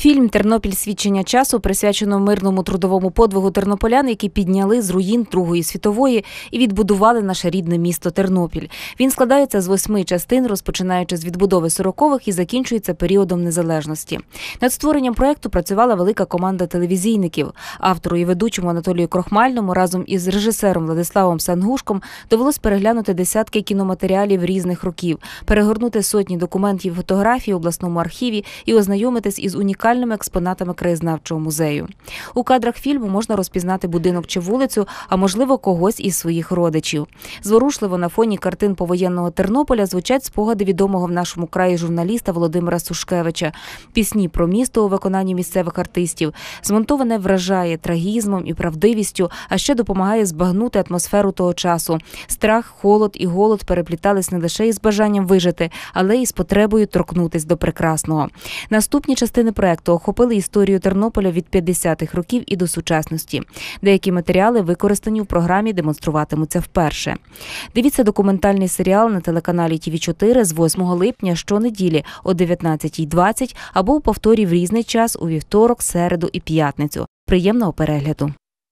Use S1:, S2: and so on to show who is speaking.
S1: Фільм «Тернопіль. Свідчення часу» присвячено мирному трудовому подвигу тернополян, які підняли з руїн Другої світової і відбудували наше рідне місто Тернопіль. Він складається з 8 частин, розпочинаючи з відбудови 40-х і закінчується періодом незалежності. Над створенням проєкту працювала велика команда телевізійників. Автору і ведучому Анатолію Крохмальному разом із режисером Владиславом Сангушком довелось переглянути десятки кіноматеріалів різних років, перегорнути сотні документів і фотографій в обласному архіві і ознайомитись із унікальними експонатами краєзнавчого музею. У кадрах фільму можна розпізнати будинок чи вулицю, а можливо когось із своїх родичів. Зворушливо на фоні картин повоєнного Тернополя звучать спогади відомого в нашому краї журналіста Володимира Сушкевича. Пісні про місто у виконанні місцевих артистів. Змонтоване вражає трагізмом і правдивістю, а ще допомагає збагнути атмосферу того часу. Страх, холод і голод переплітались не лише із бажанням вижити, але й з потребою торкнутись до прекрасного. Наступні частини проєкту охопили історію Тернополя від 50-х років і до сучасності. Деякі матеріали використані в програмі демонструватимуться вперше. Дивіться документальний серіал на телеканалі ТВ4 з 8 липня щонеділі о 19:20 або у повторі в різний час у вівторок, середу і п'ятницю. Приємного перегляду!